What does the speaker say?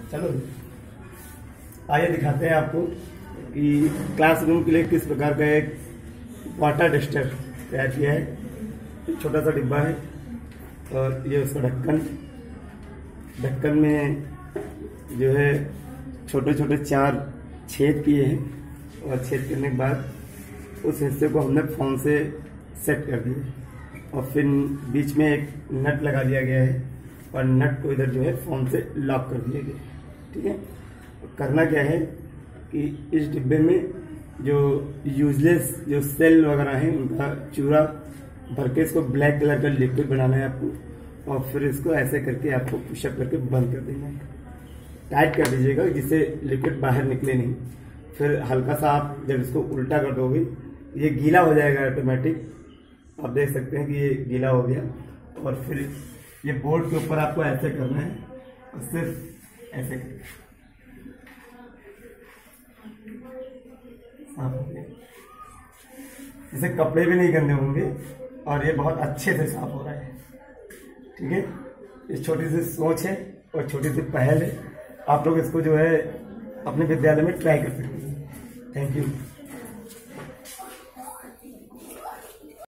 चलो आइए दिखाते हैं आपको कि क्लासरूम के लिए किस प्रकार का एक वाटर डस्टर तैयार किया है। छोटा सा डिब्बा है और ये उसका ढक्कन में जो है छोटे छोटे 4 छेद किए हैं और छेद करने के बाद उस हिस्से को हमने फोम से सेट कर दिया और फिर बीच में एक नट लगा दिया गया है और नट को इधर जो है फोम से लॉक कर दिया गया है। ठीक है, करना क्या है कि इस डिब्बे में जो यूजलेस जो सेल वगैरह हैं उनका चूरा भर के इसको ब्लैक कलर का लिक्विड बनाना है आपको और फिर इसको ऐसे करके आपको पुशअप करके बंद कर देना है। टाइट कर दीजिएगा जिससे लिक्विड बाहर निकले नहीं। फिर हल्का सा आप जब इसको उल्टा कर दोगे ये गीला हो जाएगा ऑटोमेटिक। आप देख सकते हैं कि ये गीला हो गया और फिर ये बोर्ड के ऊपर आपको ऐसे करना है और सिर्फ ऐसे करना है। साफ हो गया, इसे कपड़े भी नहीं गंदे होंगे और ये बहुत अच्छे से साफ हो रहा है। ठीक है, ये छोटी सी सोच है और छोटी सी पहल है। आप लोग इसको जो है अपने विद्यालय में ट्राई कर सकते हैं। Thank you.